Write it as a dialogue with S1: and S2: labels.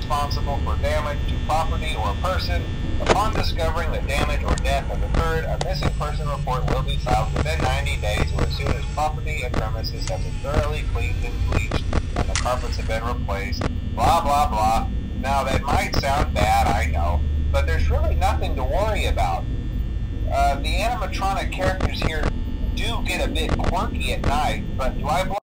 S1: responsible for damage to property or person. Upon discovering that damage or death has occurred, a missing person report will be filed within 90 days or as soon as property and premises have been thoroughly cleaned and bleached and the carpets have been replaced. Blah, blah, blah. Now, that might sound bad, I know, but there's really nothing to worry about. The animatronic characters here do get a bit quirky at night, but do I blame